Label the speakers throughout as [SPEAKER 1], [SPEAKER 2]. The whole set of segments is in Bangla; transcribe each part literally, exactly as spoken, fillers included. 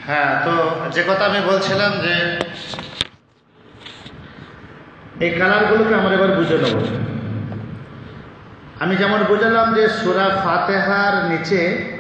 [SPEAKER 1] হ্যাঁ, তো যে কথা আমি বলছিলাম যে এই কালারগুলোকে আমরা এবার বুঝে নেব। আমি যেমন বুঝালাম যে সূরা ফাতিহার নিচে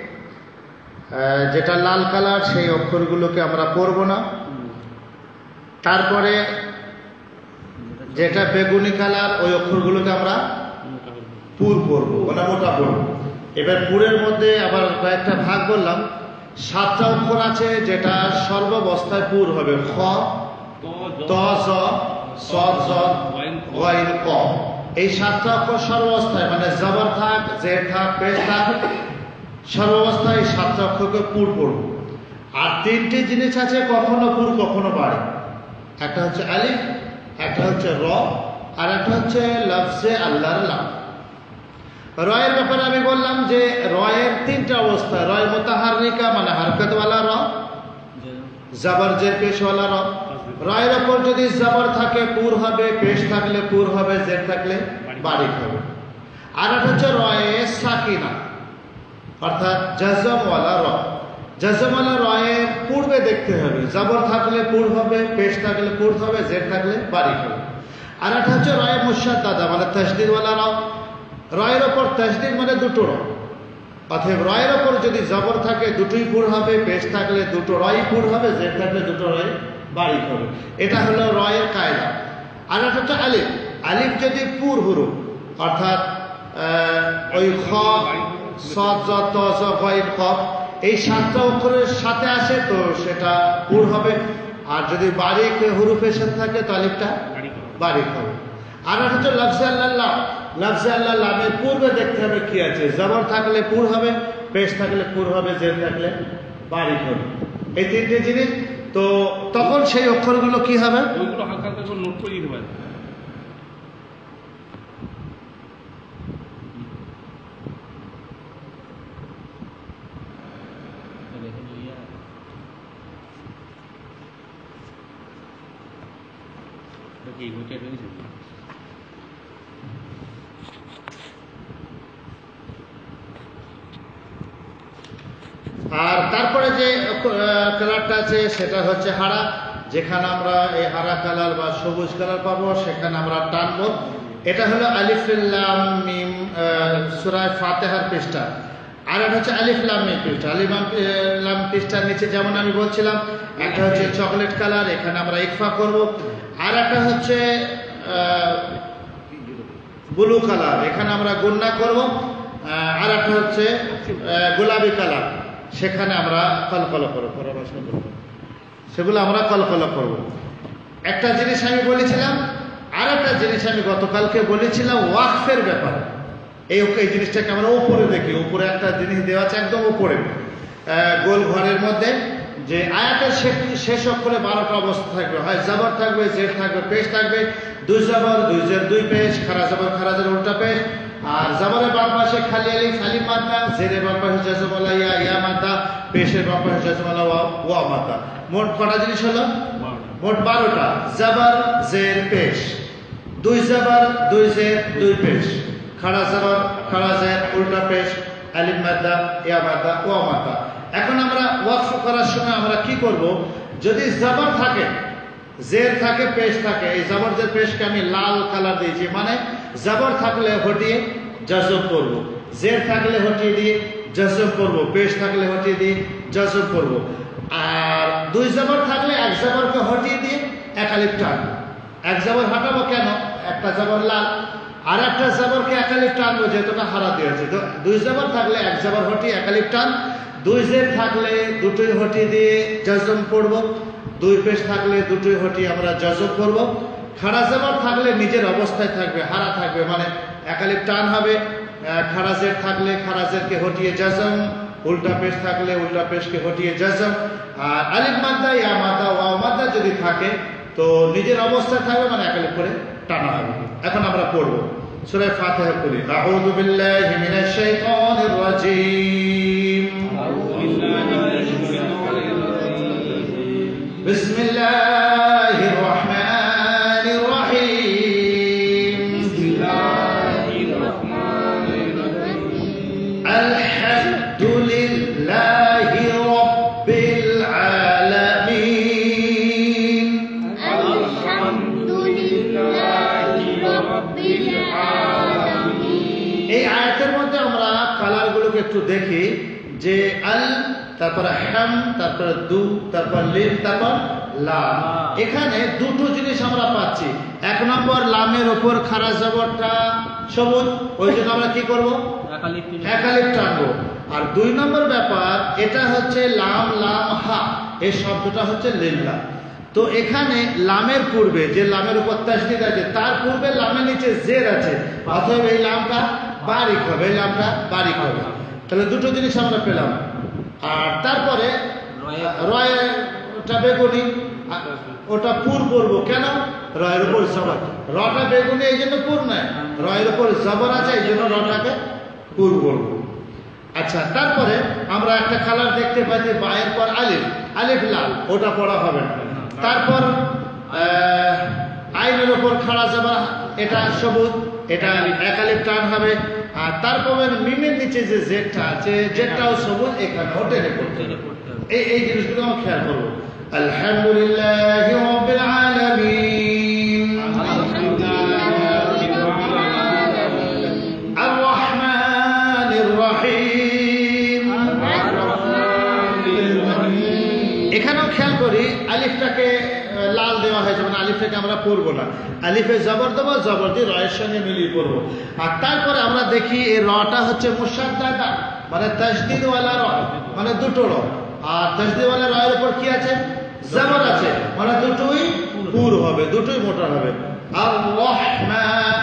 [SPEAKER 1] যেটা লাল কালার সেই অক্ষরগুলোকে আমরা পড়ব না, তারপরে যেটা বেগুনি কালার ওই অক্ষরগুলোকে আমরা পুর পড়ব, মানে মোটা পড়ব। এবার পুরের মধ্যে আবার কয়েকটা ভাগ বললাম। সাতটা অক্ষর আছে যেটা সর্বাবস্থায় পুর হবে, খ, ত, জ, স, জ, গইন, ক। এই সাতটা অক্ষর সর্বাবস্থায়, মানে জবর থাক, জের থাক, পেশ থাক, সর্বাবস্থায় এই সাতটা অক্ষরকে পুর পড়ব। আর তিনটি জিনিস আছে কখনো পুর কখনো বাড়ে। একটা হচ্ছে আলিফ, একটা হচ্ছে র, আর একটা হচ্ছে লফজে আল্লাহর লাম। রয়ের ব্যাপারে আমি বললাম যে রয়ের তিনটা অবস্থা। রয় মুতাহাররিকা মানে হারকতওয়ালা র, জবর জের পেশওয়ালা র। রয়ের ওপর যদি জবর থাকে পুর হবে, পেশ থাকলে পুর হবে, জের থাকলে বারিক হবে। আর একটা হচ্ছে রয়ে সাকিনা অর্থাৎ জজমওয়ালা র। জজমওয়ালা রয়ের পূর্বে দেখতে হবে, জবর থাকলে পুর হবে, পেশ থাকলে পুর হবে, জের থাকলে বারিক হবে। আর একটা হচ্ছে রয়ে মুশাদ্দাদা মানে তাসদীদওয়ালা র। রয়ের ওপর তাসদীদ মানে দুটো র, অতএব রয়ের ওপর যদি জবর থাকে দুটোই পুর হবে, পেশ থাকলে দুটো রই পুর হবে, জের থাকলে দুটো রয় বারিক হবে। এটা হলো রয়ের কায়দা। আর একটা হচ্ছে আলিফ। আলিফ যদি পুর হুরুফ অর্থাৎ ওই খ, স, জ, ত, জ, গইন, কফ এই সাতটা অক্ষরের সাথে আসে তো সেটা পুর হবে। আর যদি বারিক হুরুফের সাথে থাকে তো আলিফটা বারিক হবে। আর একটা হচ্ছে লফজে আল্লাহ। লফজে আল্লাহ লামের পূর্বে দেখতে হবে কি আছে, জবর থাকলে পুর হবে, পেশ থাকলে পুর হবে, জের থাকলে বারিক হবে। এই তিনটে জিনিস। তো তখন সেই অক্ষরগুলো কি হবে,
[SPEAKER 2] ওইগুলো হালকা হালকা করে নোট করে দিতে পারে।
[SPEAKER 1] আর তারপরে যে কালারটা আছে সেটা হচ্ছে হারা। যেখানে আমরা এই হারা কালার বা সবুজ কালার পাবো সেখানে আমরা টানবো। এটা হলো আলিফ লাম মিম সূরা ফাতিহার পৃষ্ঠা। আর একটা হচ্ছে আলিফ লাম মিম পৃষ্ঠা। আলিফ লাম পৃষ্ঠার নিচে যেমন আমি বলছিলাম একটা হচ্ছে চকলেট কালার, এখানে আমরা ইকফা করব। আর একটা হচ্ছে ব্লু কালার, এখানে আমরা গুন্না করব। আর একটা হচ্ছে গোলাপি কালার, সেখানে আমরা কলকলা করব, সেগুলো আমরা কলকলা করব। একটা জিনিস আমি বলেছিলাম, আর একটা জিনিস আমি গতকালকে বলেছিলাম ওয়াকফের ব্যাপারে। এই এই জিনিসটাকে আমরা উপরে দেখি, উপরে একটা জিনিস দেওয়া আছে একদম উপরে গোল ঘরের মধ্যে, যে আয়াতের শেষ অক্ষরে বারোটা অবস্থা থাকবে, হয় জবর থাকবে, জের থাকবে, পেশ থাকবে, দুই জবর দুই জের দুই পেশ, খারা জবর খারাজের উল্টা পেশ। আর জবরের বাম পাশে খালি আলিফ আলিফ মাদ্দা, জেরের বাম পাশে জাজমওয়ালা ইয়া ইয়া মাদ্দা, পেশের বাম পাশে জাজমওয়ালা ওয়া ওয়া মাদ্দা। মোট কটা জিনিস হলো? মোট বারোটা। জবর জের পেশ, দুই জবর দুই জের দুই পেশ, খাড়া জবর খাড়া জের উল্টা পেশ, আলিফ মাদ্দা ইয়া মাদ্দা ওয়া মাদ্দা। এখন আমরা ওয়াকফ করার সময় আমরা কি করব, যদি জবর থাকে, জের থাকে, পেশ থাকে, এই জবর জের পেশকে আমি লাল কালার দিয়েছি, মানে জবর থাকলে হটিয়ে জজম করব, জের থাকলে হটিয়ে দিয়ে জজম করব, পেশ থাকলে হটিয়ে দিয়ে জজম করব। আর দুই জবর থাকলে এক জবরকে হটিয়ে দিয়ে এক আলিফ টানবো। এক জবর হটাবো কেন, একটা জবর লাল, আর একটা জবরকে এক আলিফ টানবো যেহেতুটা হারা দিয়েছে। তো দুই জবর থাকলে এক জবর হটিয়ে এক আলিফ টান, দুই জের থাকলে দুটোই হটিয়ে দিয়ে জজম পড়ব, দুই পেশ থাকলে দুটোই হটিয়ে আমরা জজম করব। খাড়া জবর থাকলে নিজের অবস্থায় থাকবে, হারা থাকবে, মানে এক আলিফ টান হবে। খাড়া জের থাকলে খাড়া জেরকে হটিয়ে জজম, উল্টা পেশ থাকলে উল্টা পেশকে হটিয়ে জজম। আর আলিফ মাদ্দা ইয়া মাদ্দা ওয়াও মাদ্দা যদি থাকে তো নিজের অবস্থায় থাকবে, মানে এক আলিফ করে টানা হবে। এখন আমরা পড়ব সূরা ফাতিহা পড়ি। আউযু বিল্লাহি মিনাশ শাইতানির রাজীম। বিসমিল্লাহির রহমানির রহিম। বিসমিল্লাহির রহমানির রহিম। আলহামদুলিল্লাহি রাব্বিল আলামিন। একটু দেখি যে আল, তারপরে হাম, তারপরে দু, তারপর লিম, তারপর লাম। এখানে দুটো জিনিস আমরা পাচ্ছি। এক নম্বর লামের উপর খাড়া জবরটা সবুজ, ওই জন্য আমরা কি করবো? একালিফ টানবো। আর দুই নম্বর ব্যাপার, এটা হচ্ছে লাম লাম হা, এই শব্দটা হচ্ছে লিল্লাহ। তো এখানে লামের পূর্বে যে লামের উপর তাসদীদ আছে, তার পূর্বে লামের নিচে জের আছে, অতএব এই লামটা বারিক হবে, এই লামটা বারিক হবে। তাহলে দুটো জিনিস আমরা পেলাম। আর তারপরে রয়টা বেগুনি, ওটা পুর করবো কেন? রয়ের উপর জবর, রটা বেগুনি এই জন্য পুর নয়, রয়ের উপর জবর আছে এই জন্য রটাকে পুর করবো। আচ্ছা, তারপরে আমরা একটা কালার দেখতে পাচ্ছি বায়ের পর আলিফ, আলিফ লাল, ওটা পড়া হবে না। তারপর আইনের উপর খাড়া জবর, এটা সবুজ, এটা এক আলিফ টান হবে। আর তারপরে মিমের নিচে যে জেডটা আছে, জেডটাও সবুজ, এখানেও টেনে পড়তে হবে। এই এই জিনিসগুলো আমরা খেয়াল করবো। আলহামদুলিল্লাহি রাব্বিল আলামিন, আর রহমানির রহিম। এখানেও খেয়াল করি আলিফটাকে লাল দেওয়া হয়েছে, মানে আলিফটাকে আমরা পড়বো না, আলিফে জবর দেবো, জবর দিয়ে রয়ের সঙ্গে মিলিয়ে পড়বো। আর তারপরে আমরা দেখি এই রটা হচ্ছে মুসাদ্দাদা, মানে তাসদীদওয়ালা র, মানে দুটো র। আর তাসদীদওয়ালা রয়ের উপর কি আছে? জবর আছে, মানে দুটোই পুর হবে, দুটোই মোটা হবে। আর রহমান,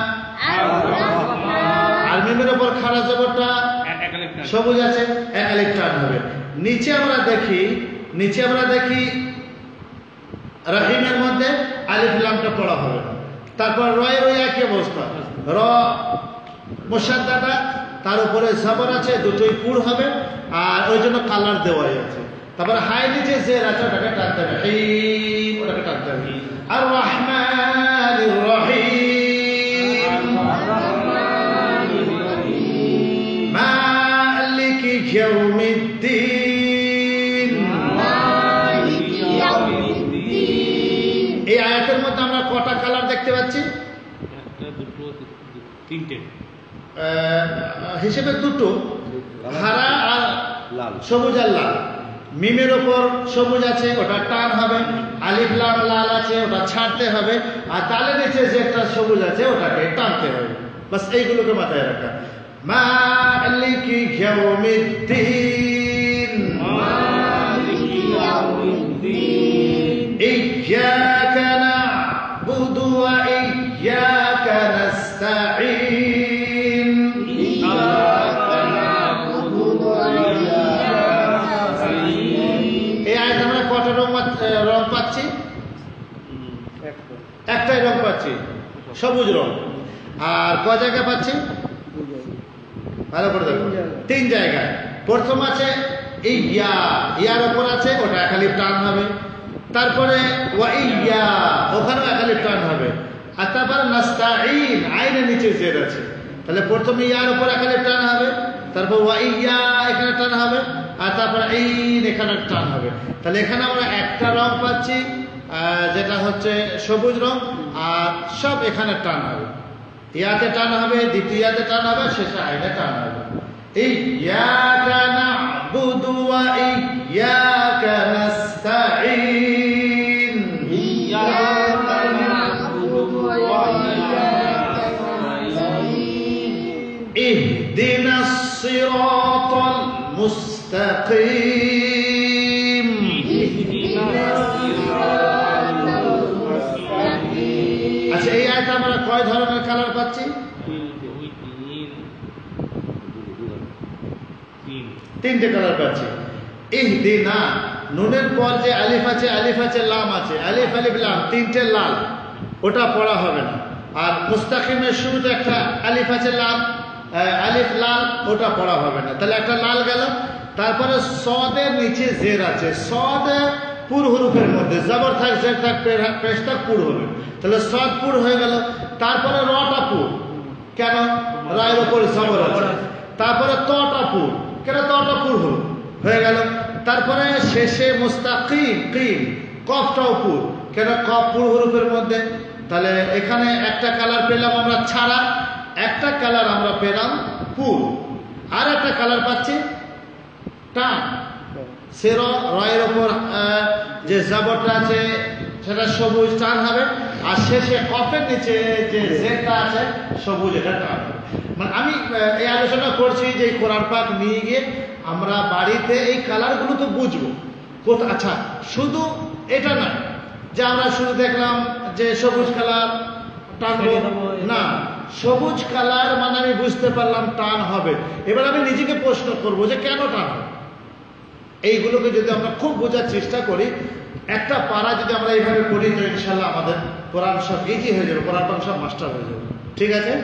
[SPEAKER 1] আর মিমের উপর খাড়া জবরটা সবুজ আছে, এক আলিফ টান হবে। নিচে আমরা দেখি, নিচে আমরা দেখি রহিমের মধ্যে আলিফ লামটা পড়া হবে না। তারপর রয়ের ওই একই অবস্থা, র মুসাদ্দাদা, তার উপরে জবর আছে, দুটোই পুর হবে, আর ওই জন্য কালার দেওয়াই আছে। তারপরে হাই নিচে জের আছে, ওটাকে টানতে হবে, হিম, ওটাকে টানতে হবে। আর রহমানির রহিম, মালিকি ইয়াউমিদ্দিন। এই আয়াতের মধ্যে আমরা কটা কালার দেখতে পাচ্ছি?
[SPEAKER 2] তিনটে
[SPEAKER 1] হিসেবে দুটো, হারা আর সবুজ আর লাল। মিমের ওপর সবুজ আছে, ওটা টান হবে। আলিফ লাম লাল আছে, ওটা ছাড়তে হবে। আর তালের নিচে যে একটা সবুজ আছে, ওটাকে টানতে হবে। বাস এইগুলোকে মাথায় রাখা। মালিকি ইয়াউমিদ্দিন, ইয়্যাকা না'বুদু ওয়া ইয়্যাকা নাস্তাঈন। এই আয়াতে আমরা কটা রং রং পাচ্ছি? একটাই রং পাচ্ছি, সবুজ রং। আর ক জায়গায় পাচ্ছি? ভালো করে দেখো, তিন জায়গায়। প্রথম আছে এই ইয়া, ইয়ার ওপর আছে, ওটা এক আলিফ টান হবে। তারপরে ওয়া ইয়া, ওখানেও এক আলিফ টান হবে। আর তারপরে নাস্তাঈন, আইনের নিচে জের আছে, তাহলে প্রথমে ইয়ার উপর এক আলিফ টান হবে, তারপর ওয়া ইয়া এখানে টান হবে, আর তারপরে আইন এখানে টান হবে। তাহলে এখানে আমরা একটা রং পাচ্ছি, যেটা হচ্ছে সবুজ রং, আর সব এখানে টান হবে। ইয়াতে টান হবে, দ্বিতীয়াতে টান হবে, শেষে আইনে টান হবে। ইয়্যাকা না'বুদু ওয়া ইয়্যাকা নাস্তাঈন, ইয়্যাকা না'বুদু ওয়া ইয়্যাকা নাস্তাঈন, ইহদিনাস সিরাতাল মুস্তাকিম। আচ্ছা, এই আয়াতে আমরা কয় ধরনের কালার পাচ্ছি? তিনটে কালার পাচ্ছি। ইহদিনা, নুনের পর যে আলিফ আছে, আলিফ আছে, লাম আছে, আলিফ আলিফ লাম, তিনটে লাল, ওটা পড়া হবে না। আর মুস্তাকিমের শুরুতে একটা আলিফ আছে, লাম আলিফ লাল, ওটা পড়া হবে না। তাহলে একটা লাল গেল। তারপরে সদের নিচে জের আছে, সদ পুর হরুফের মধ্যে, জবর থাক, জের থাক, পেশ থাক, পুর হবে। তাহলে সদ পুর হয়ে গেল। তারপরে রটা পুর, কেন? রায়ের ওপর জবর আছে। তারপরে তটা পুর, কেন? তটা পুর হল হয়ে গেল। তারপরে শেষে মুস্তাকিম, কিম, কফটাও পুর, কেন? কফ পুর হরুফের মধ্যে। তাহলে এখানে একটা কালার পেলাম আমরা ছাড়া, একটা কালার আমরা পেলাম পুর। আর একটা কালার পাচ্ছি টান। সে রয়ের ওপর যে জাবরটা আছে সেটা সবুজ টান হবে, আর শেষে কফের নিচে যে জেডটা আছে সবুজ, এটা টান হবে। মানে আমি এই আলোচনা করছি যে এই কোরআন পাক নিয়ে গিয়ে আমরা বাড়িতে এই কালারগুলো তো বুঝবো কোথা। আচ্ছা, শুধু এটা নয় যে আমরা শুধু দেখলাম যে সবুজ কালার টানবো না, সবুজ কালার মানে আমি বুঝতে পারলাম টান হবে। এবার আমি নিজেকে প্রশ্ন করবো যে কেন টান হবে। এইগুলোকে যদি আমরা খুব বোঝার চেষ্টা করি, একটা পারা যদি আমরা এইভাবে করি, তো ইনশাল্লাহ আমাদের কোরআন সব ইজি হয়ে যাবে, কোরআন পাক সব মাস্টার হয়ে যাবে। ঠিক আছে?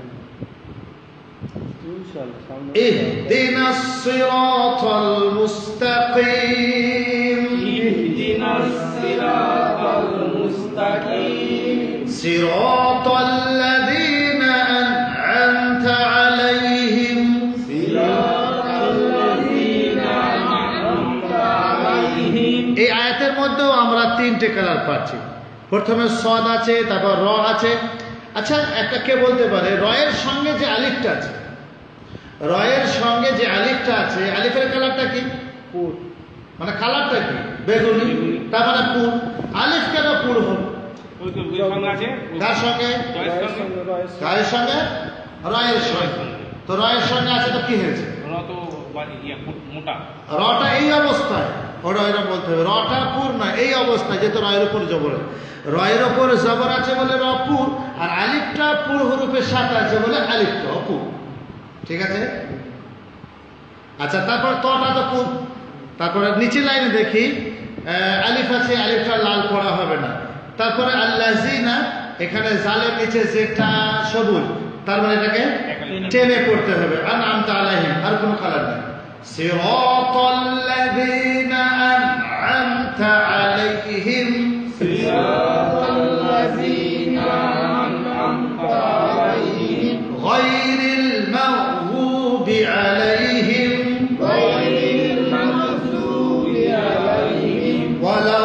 [SPEAKER 1] ইহদিনাস সিরাতাল মুস্তাকিম, ইহদিনাস সিরাতাল মুস্তাকিম, সিরাতাল্লাযীনা আন'আমতা আলাইহিম, সিরাতাল্লাযীনা আন'আমতা আলাইহিম। এই আয়াতের মধ্যেও আমরা তিনটে কালার পাচ্ছি। প্রথমে সদ আছে, তারপর র আছে। আচ্ছা, একটা কে বলতে পারে রয়ের সঙ্গে যে আলিফটা আছে, রয়ের সঙ্গে যে আলিফটা আছে, আলিফের কালারটা কি? পুর। মানে কালারটা কি? বেগুনি। তার মানে পুর। আলিফ কেন পুর হল? কার সঙ্গে? গায়ের সঙ্গে, রয়ের সঙ্গে। তো রয়ের সঙ্গে আছে তো কি হয়েছে? রটা এই অবস্থায়, ওটা ওইটা বলতে হবে রটা পুর না, এই অবস্থায়, যেহেতু রয়ের উপর জবর, রয়ের উপর জবর আছে বলে র পুর, আর আলিফটা পুর হরুফের সাথে আছে বলে আলিফটা অপুর। ঠিক আছে? আচ্ছা, তারপর তটা তো পুর। তারপরে নিচে লাইনে দেখি আলিফ আছে, আলিফটা লাল পড়া হবে না। তারপরে আল্লাযীনা, এখানে জালের নিচে যেটা সবুজ, তার মানে এটাকে টেনে পড়তে হবে। আন'আমতা আলাইহিম, আর কোনো কালার নেই। সিরাতাল্লাযীনা আন'আমতা আলাইহিম, সিরাতাল্লাযীনা আন'আমতা আলাইহিম, গায়রিল মাগযুবি আলাইহিম, গায়রিল মাগযুবি আলাইহিম, ওয়ালা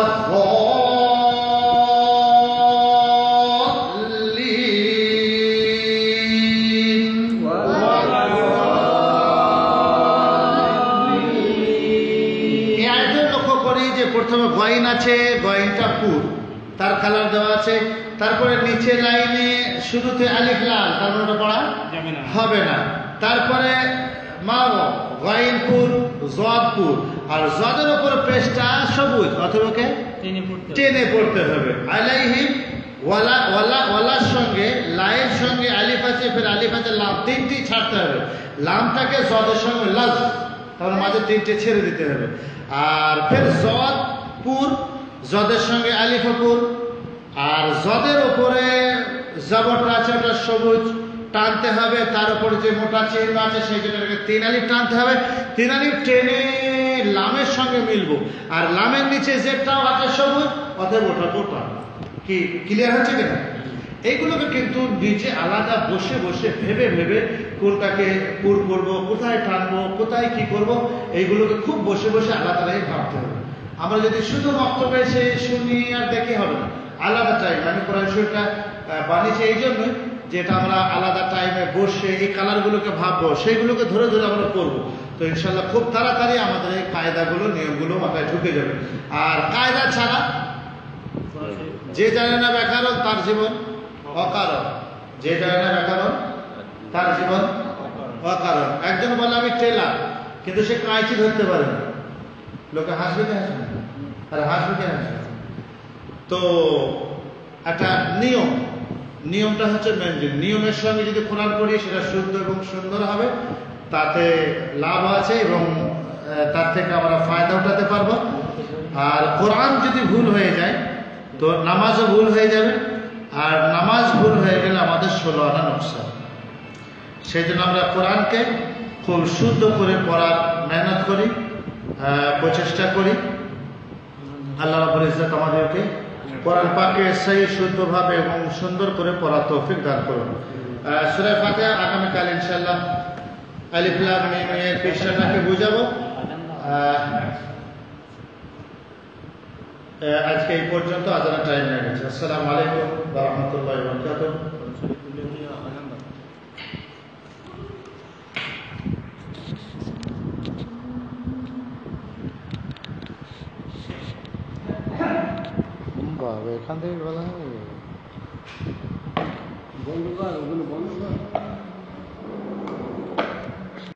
[SPEAKER 1] প্রথমে গয়ন আছে, গয়নটা পুর, তার কালার দেওয়া আছে। তারপরে নিচে লাইনে শুরুতে আলিফ লাল, তার মানে ওটা পড়া হবে না। তারপরে মা গয়ন পুর, জদ পুর, আর জদের উপর পেশটা সবুজ, অথবা টেনে পড়তে হবে। আলাইহিম, ওয়ালা ওয়ালা ওয়ালার সঙ্গে লাইয়ের সঙ্গে আলিফ আছে, ফের আলিফ আছে, লাম, তিনটি ছাড়তে হবে। লামটাকে জদের সঙ্গে লাজ, তাহলে মাঝে তিনটে ছেড়ে দিতে হবে। আর ফের জদ পুর, জদের সঙ্গে আলিফ পুর, আর জদের উপরে জবরটা আছে ওটা সবুজ, টানতে হবে। তার উপরে যে মোটা চিহ্ন আছে সেই জন্য তিন আলিফ টানতে হবে। তিন আলিফ টেনে লামের সঙ্গে মিলবো, আর লামের নিচে যেটাও আছে সবুজ, অতএব ওটা ওটা কি ক্লিয়ার হচ্ছে কিনা? এইগুলোকে কিন্তু নিচে আলাদা বসে বসে ভেবে ভেবে কোনটাকে পুর করবো, কোথায় টানবো, কোথায় কি করব, এইগুলোকে খুব বসে বসে আলাদা আলাদা ভাবতে হবে। আমরা যদি শুধু বক্তব্যে এসে শুনি আর দেখে হবে না, আলাদা টাইম। আমি কোরআন শরীফটা বানিয়েছি এই জন্যই যে এটা আমরা আলাদা টাইমে বসে এই কালারগুলোকে ভাববো, সেইগুলোকে ধরে ধরে আমরা করবো। তো ইনশাল্লাহ খুব তাড়াতাড়ি আমাদের এই কায়দাগুলো, নিয়মগুলো মাথায় ঢুকে যাবে। আর কায়দা ছাড়া যে জানে না ব্যাকরণ তার জীবন অকারণ, যে জানে না ব্যাকরণ তার জীবন অকারণ। একজন বলে আমি টেলার, কিন্তু সে কাঁচি ধরতে পারে না, লোকে হাসবে কে হাসবে, আর হাসবে কে হাসবে। তো একটা নিয়ম, নিয়মটা হচ্ছে মেন জিনিস। নিয়মের সঙ্গে যদি কোরআন পড়ি সেটা শুদ্ধ এবং সুন্দর হবে, তাতে লাভ আছে এবং তার থেকে আমরা ফায়দা উঠাতে পারবো। আর কোরআন যদি ভুল হয়ে যায় তো নামাজও ভুল হয়ে যাবে, আর নামাজ ভুল হয়ে গেলে আমাদের ষোলো আনা নোকসান। সেই জন্য আমরা কোরআনকে খুব শুদ্ধ করে পড়ার মেহনত করি, প্রচেষ্টা করি। আল্লাহ রাব্বুল ইজ্জত আমাদেরকে কোরআন পাকে সেই শুদ্ধভাবে এবং সুন্দর করে পড়ার তৌফিক দান করুন। সূরা ফাতিহা আগামীকাল ইনশাআল্লাহ আলিফ লাম মিম এর পৃষ্ঠাটাকে বুঝাবো। আজকে এই পর্যন্ত, আজানের টাইম হয়ে গেছে। আসসালামু আলাইকুম ওয়া রাহমাতুল্লাহি ওয়া বারাকাতুহু। হবে, এখান থেকে খোলা হবে।
[SPEAKER 3] বন্ধ কর, ওগুলো বন্ধ কর।